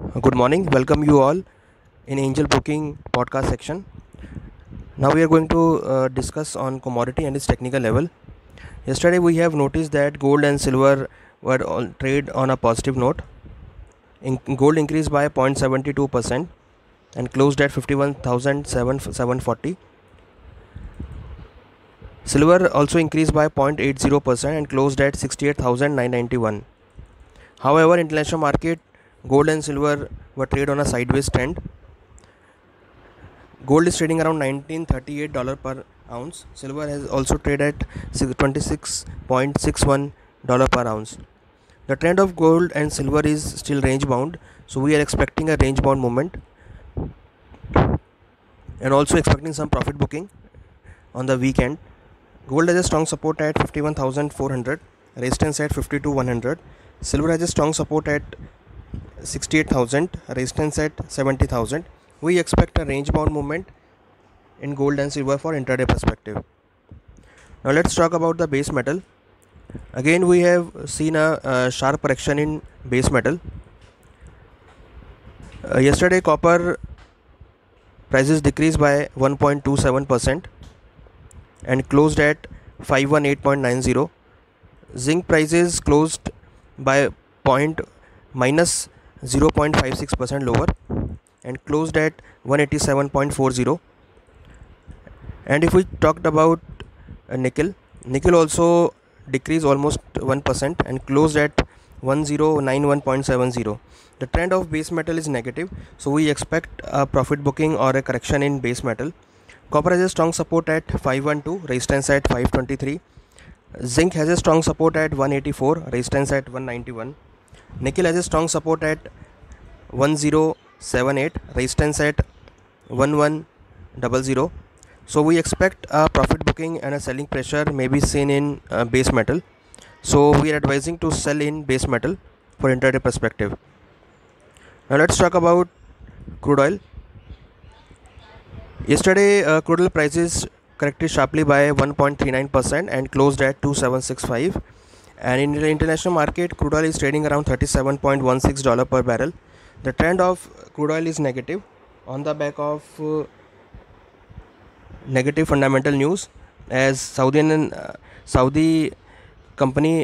Good morning. Welcome you all in Angel Booking podcast section. Now we are going to discuss on commodity and its technical level. Yesterday we have noticed that gold and silver were on trade on a positive note. Gold increased by 0.72% and closed at 51,740. Silver also increased by 0.80% and closed at 68,991. However, international market gold and silver were traded on a sideways trend. Gold is trading around $1938 per ounce. Silver has also traded at $26.61 per ounce. The trend of gold and silver is still range bound, so we are expecting a range bound movement and also expecting some profit booking on the weekend. Gold has a strong support at 51,400, resistance at 52,100. Silver has a strong support at 68,000, resistance at 70,000. We expect a range bound movement in gold and silver for intraday perspective. Now let's talk about the base metal. Again we have seen a sharp correction in base metal. Yesterday copper prices decreased by 1.27% and closed at 518.90. Zinc prices closed by minus 0.56% lower and closed at 187.40. And if we talked about nickel also decreased almost 1% and closed at 1091.70. The trend of base metal is negative, so we expect a profit booking or a correction in base metal. Copper has a strong support at 512, resistance at 523. Zinc has a strong support at 184, resistance at 191. Nickel has a strong support at 1078, resistance at 1100. So we expect a profit booking and a selling pressure may be seen in base metal. So we are advising to sell in base metal for intraday perspective. Now let's talk about crude oil. Yesterday crude oil prices corrected sharply by 1.39% and closed at 2765. And in the international market, crude oil is trading around $37.16 per barrel. The trend of crude oil is negative on the back of negative fundamental news, as Saudi company